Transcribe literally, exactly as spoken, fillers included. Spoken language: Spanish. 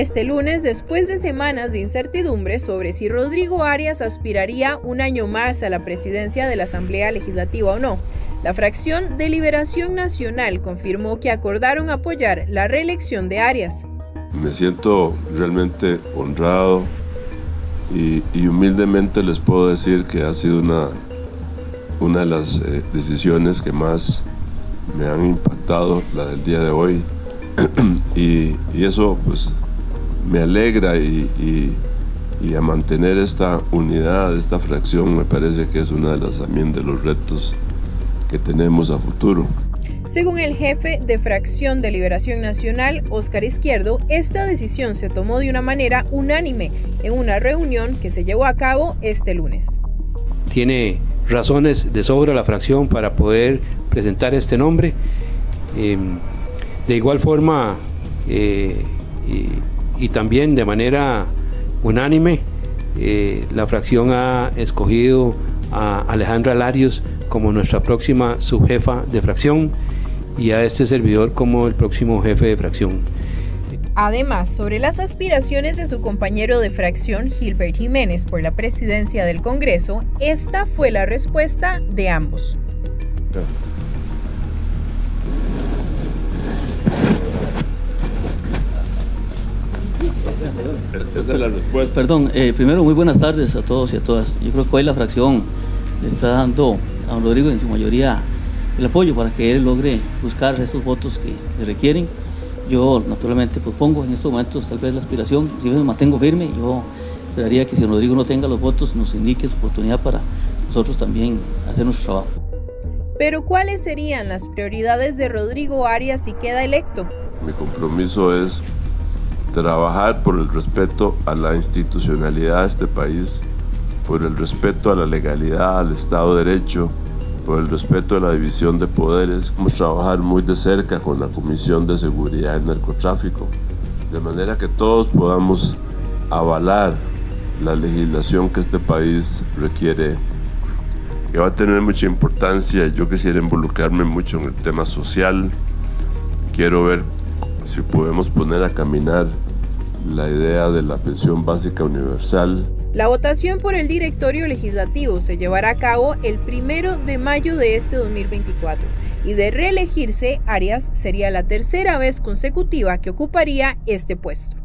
Este lunes, después de semanas de incertidumbre sobre si Rodrigo Arias aspiraría un año más a la presidencia de la Asamblea Legislativa o no, la fracción de Liberación Nacional confirmó que acordaron apoyar la reelección de Arias. Me siento realmente honrado y, y humildemente les puedo decir que ha sido una, una de las eh, decisiones que más me han impactado, la del día de hoy, y, y eso pues me alegra y, y, y a mantener esta unidad, esta fracción, me parece que es uno de los, también de los retos que tenemos a futuro. Según el jefe de fracción de Liberación Nacional, Óscar Izquierdo, esta decisión se tomó de una manera unánime en una reunión que se llevó a cabo este lunes. Tiene razones de sobra la fracción para poder presentar este nombre. Eh, de igual forma, eh, y, y también de manera unánime, eh, la fracción ha escogido a Alejandra Larios como nuestra próxima subjefa de fracción y a este servidor como el próximo jefe de fracción. Además, sobre las aspiraciones de su compañero de fracción, Gilbert Jiménez, por la presidencia del Congreso, esta fue la respuesta de ambos. Esa es la respuesta. Perdón, eh, primero muy buenas tardes a todos y a todas. Yo creo que hoy la fracción le está dando a don Rodrigo en su mayoría el apoyo para que él logre buscar esos votos que se requieren. Yo naturalmente propongo en estos momentos tal vez la aspiración, si me mantengo firme, yo esperaría que si don Rodrigo no tenga los votos nos indique su oportunidad para nosotros también hacer nuestro trabajo. Pero ¿cuáles serían las prioridades de Rodrigo Arias si queda electo? Mi compromiso es trabajar por el respeto a la institucionalidad de este país, por el respeto a la legalidad, al Estado de Derecho, por el respeto a la división de poderes. Vamos a trabajar muy de cerca con la Comisión de Seguridad y Narcotráfico, de manera que todos podamos avalar la legislación que este país requiere, que va a tener mucha importancia. Yo quisiera involucrarme mucho en el tema social. Quiero ver si podemos poner a caminar la idea de la pensión básica universal. La votación por el directorio legislativo se llevará a cabo el primero de mayo de este dos mil veinticuatro y de reelegirse, Arias sería la tercera vez consecutiva que ocuparía este puesto.